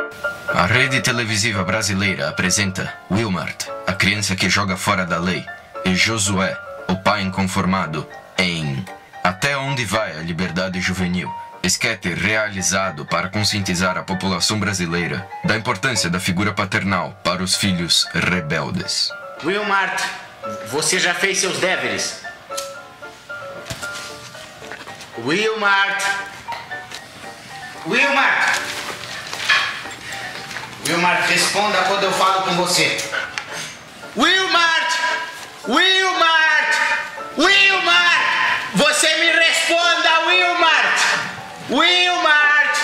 A rede televisiva brasileira apresenta Wilmart, a criança que joga fora da lei, e Josué, o pai inconformado, em Até Onde Vai a Liberdade Juvenil, esquete realizado para conscientizar a população brasileira da importância da figura paternal para os filhos rebeldes. Wilmart, você já fez seus deveres? Wilmart! Wilmart! Wilmart, responda quando eu falo com você. Wilmart! Wilmart! Wilmart! Você me responda, Wilmart! Wilmart!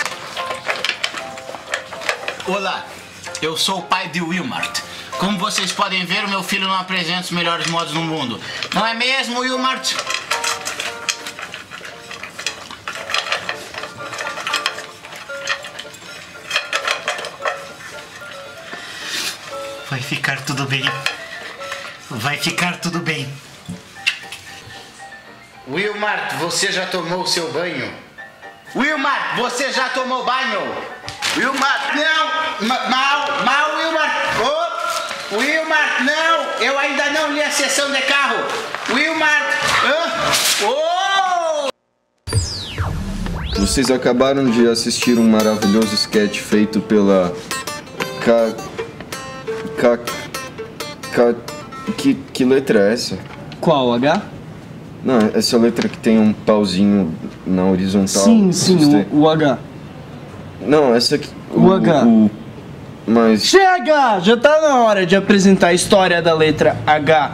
Olá, eu sou o pai de Wilmart. Como vocês podem ver, o meu filho não apresenta os melhores modos no mundo. Não é mesmo, Wilmart? Vai ficar tudo bem. Vai ficar tudo bem. Wilmart, você já tomou seu banho? Wilmart, você já tomou banho? Wilmart, não! Mal, Wilmart! Oh, Wilmart, não! Eu ainda não li a sessão de carro! Wilmart! Oh! Vocês acabaram de assistir um maravilhoso sketch feito pela... Que letra é essa? Qual, H? Não, essa letra que tem um pauzinho na horizontal. Sim, o H. Não, essa aqui... O H. Mas... Chega! Já tá na hora de apresentar a história da letra H.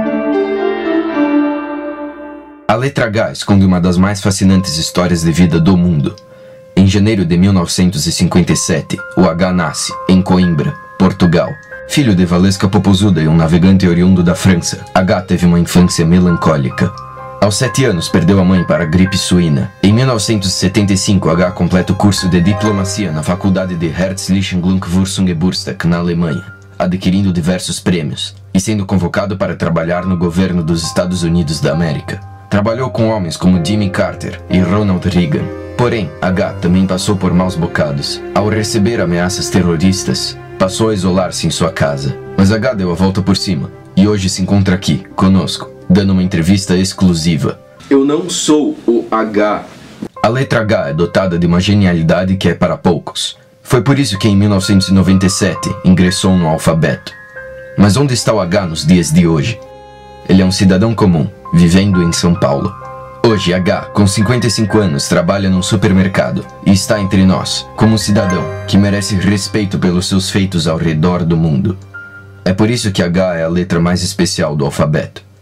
A letra H esconde uma das mais fascinantes histórias de vida do mundo. Em janeiro de 1957, o H nasce em Coimbra, Portugal. Filho de Valesca Popozuda e um navegante oriundo da França, H teve uma infância melancólica. Aos 7 anos, perdeu a mãe para a gripe suína. Em 1975, H completa o curso de diplomacia na Faculdade de Herzlichen Glückwünsche Geburtstag, na Alemanha, adquirindo diversos prêmios e sendo convocado para trabalhar no governo dos Estados Unidos da América. Trabalhou com homens como Jimmy Carter e Ronald Reagan. Porém, H também passou por maus bocados. Ao receber ameaças terroristas, passou a isolar-se em sua casa. Mas H deu a volta por cima e hoje se encontra aqui, conosco, dando uma entrevista exclusiva. Eu não sou o H. A letra H é dotada de uma genialidade que é para poucos. Foi por isso que em 1997 ingressou no alfabeto. Mas onde está o H nos dias de hoje? Ele é um cidadão comum, vivendo em São Paulo. Hoje, H, com 55 anos, trabalha num supermercado e está entre nós, como um cidadão que merece respeito pelos seus feitos ao redor do mundo. É por isso que H é a letra mais especial do alfabeto.